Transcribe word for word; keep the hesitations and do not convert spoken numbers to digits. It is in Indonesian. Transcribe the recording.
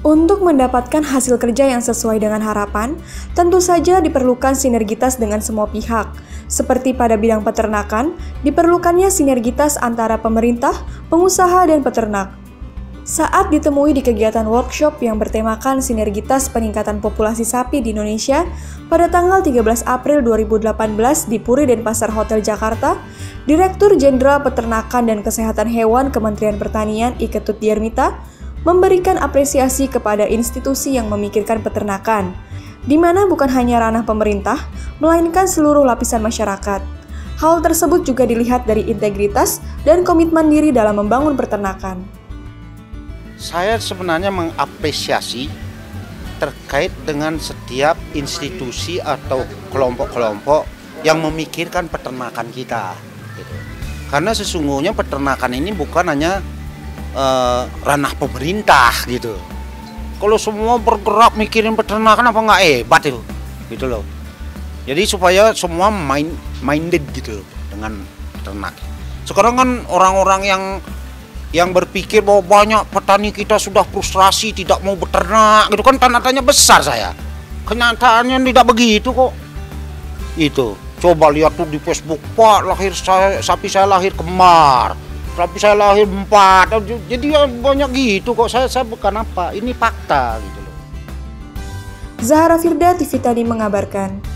Untuk mendapatkan hasil kerja yang sesuai dengan harapan, tentu saja diperlukan sinergitas dengan semua pihak. Seperti pada bidang peternakan, diperlukannya sinergitas antara pemerintah, pengusaha, dan peternak. Saat ditemui di kegiatan workshop yang bertemakan sinergitas peningkatan populasi sapi di Indonesia pada tanggal tiga belas April dua ribu delapan belas di Puri Denpasar Hotel Jakarta, Direktur Jenderal Peternakan dan Kesehatan Hewan Kementerian Pertanian I Ketut Diarmita memberikan apresiasi kepada institusi yang memikirkan peternakan, di mana bukan hanya ranah pemerintah, melainkan seluruh lapisan masyarakat. Hal tersebut juga dilihat dari integritas dan komitmen diri dalam membangun peternakan. Saya sebenarnya mengapresiasi terkait dengan setiap institusi atau kelompok-kelompok yang memikirkan peternakan kita. Gitu. Karena sesungguhnya peternakan ini bukan hanya uh, ranah pemerintah gitu. Kalau semua bergerak mikirin peternakan apa nggak hebat itu, gitu loh. Jadi supaya semua mind minded gitu loh dengan peternak. Sekarang kan orang-orang yang yang berpikir bahwa banyak petani kita sudah frustrasi tidak mau beternak gitu kan, tanda tanya besar saya. Kenyataannya tidak begitu kok. Itu coba lihat tuh di Facebook, Pak, lahir saya, sapi saya lahir kembar, sapi saya lahir empat, jadi ya banyak gitu kok. Saya saya bukan apa, ini fakta gitu loh. Zahra Firda, T V Tani mengabarkan.